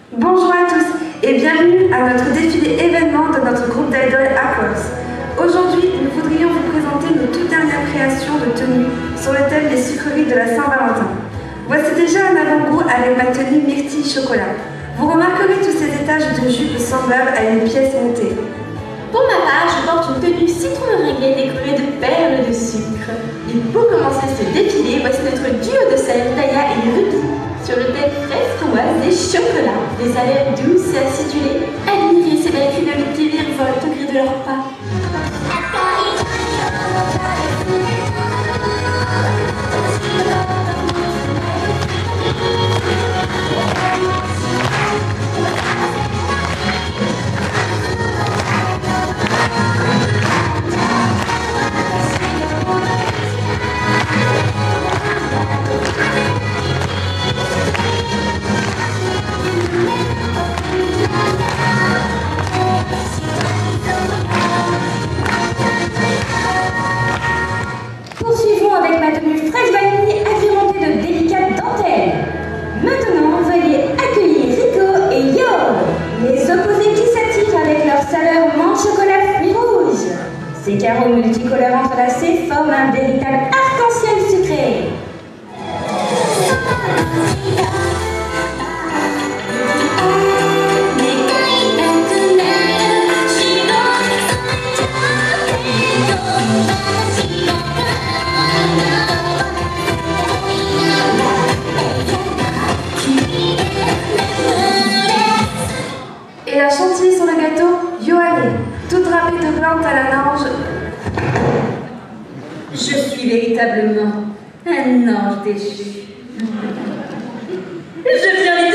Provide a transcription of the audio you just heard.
Bonjour à tous et bienvenue à notre défilé événement de notre groupe d'idoles Aquos. Aujourd'hui, nous voudrions vous présenter nos toutes dernières créations de tenues sur le thème des sucreries de la Saint-Valentin. Voici déjà un avant-goût avec ma tenue myrtille chocolat. Vous remarquerez tous ces étages de jupe semblables à une pièce montée. Pour ma part, je porte une tenue citron meringuée décorée de perles de sucre. Et pour commencer ce défilé, voici notre duo de salades Taya et Ruby sur le thème framboise des chocolats. Des salades douces et acidulées. Admirez ces belles culottes qui virevoltent au gré de leurs pas. Poursuivons avec ma tenue fraise vanille agrémentée de délicates dentelles. Maintenant, veuillez accueillir Rico et Yo, les opposés qui s'attirent avec leur saveur menthe chocolat fruits rouges. Ces carreaux multicolores entrelacés forment un véritable arc-en-ciel sucré. Et la chantilly sur le gâteau, Yoanné, toute drapée de blanc à la ange. Je suis véritablement un ange déchu. Je viens